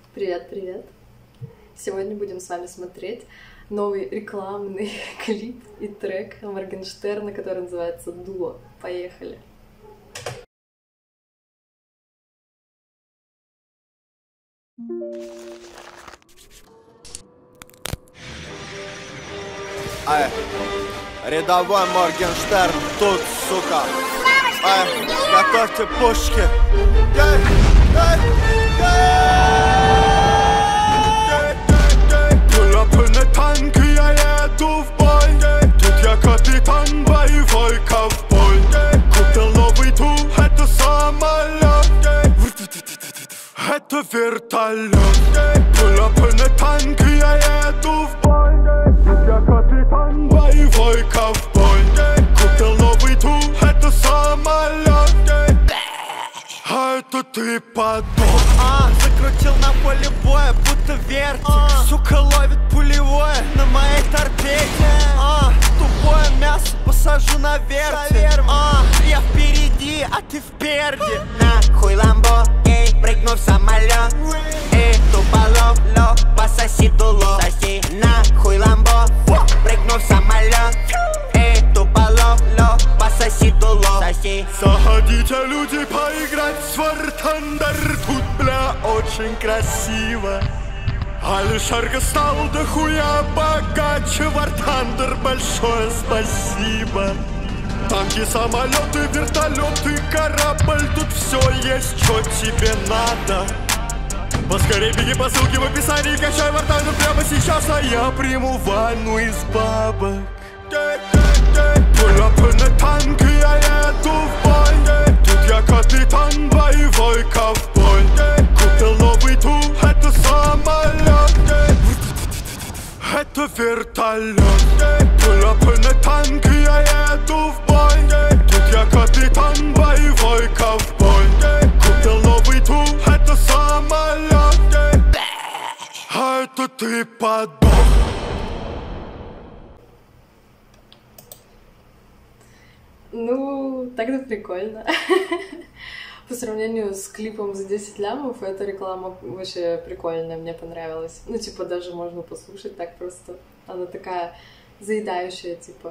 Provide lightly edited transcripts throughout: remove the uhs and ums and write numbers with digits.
Привет, привет! Сегодня будем с вами смотреть новый рекламный клип и трек Моргенштерна, который называется «Дуо». Поехали! Ай, рядовой Моргенштерн тут, сука. Ай, готовьте пушки. Пулапы танки, я еду в бой. Тут я капитан, боевой ковбой. Купил новый тур, это самолет. Это вертолет. Пулапы танки, я еду в бой. Тут я капитан, боевой ковбой. Купил новый тур, это самолет. А это ты подох. Закрутил на поле боя, будто вертик. Сука ловит пулевое на моей торпеде. Тупое мясо посажу на вертель. Я впереди, а ты впереди. Нахуй ламбо, эй, прыгну в самолет. Эй, туполов, ло, пососи дуло. Соси, нахуй ламбо, прыгну в самолет. Эй, туполов, ло, пососи дуло. Соси. Заходите, люди, поиграть в War Thunder. Тут, бля, очень красиво. Алишерка стал дохуя богаче. War Thunder, большое спасибо. Танки, самолеты, вертолеты, корабль. Тут все есть, что тебе надо. Поскорей беги по ссылке в описании. Качай War Thunder прямо сейчас, а я приму ванну из бабок. Пулапы на танки, я еду в бой. Тут я капитан, боевой ковбой. Купил новый тур, это самолет. Это вертолет. Пулапы на танки, я еду в бой. Тут я капитан, боевой ковбой. Купил новый тур, это самолет. А это ты подох. Ну, так-то прикольно. По сравнению с клипом за 10 лямов, эта реклама вообще прикольная, мне понравилась. Ну, типа, даже можно послушать так просто. Она такая заедающая, типа.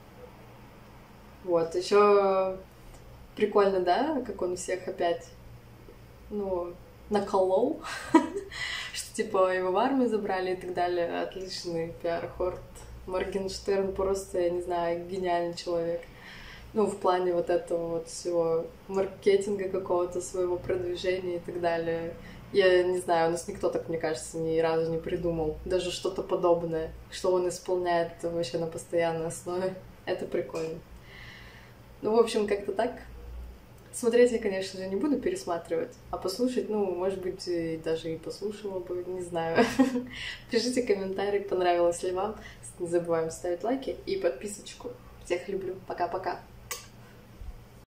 Вот, еще прикольно, да, как он всех опять, ну, наколол, что, типа, его в армию забрали и так далее. Отличный пиар-ход. Моргенштерн просто, я не знаю, гениальный человек. Ну, в плане вот этого вот всего маркетинга какого-то, своего продвижения и так далее. Я не знаю, у нас никто так, мне кажется, ни разу не придумал. Даже что-то подобное, что он исполняет вообще на постоянной основе. Это прикольно. Ну, в общем, как-то так. Смотреть я, конечно же, не буду пересматривать, а послушать, ну, может быть, даже и послушала бы, не знаю. Пишите комментарий, понравилось ли вам. Не забываем ставить лайки и подписочку. Всех люблю. Пока-пока.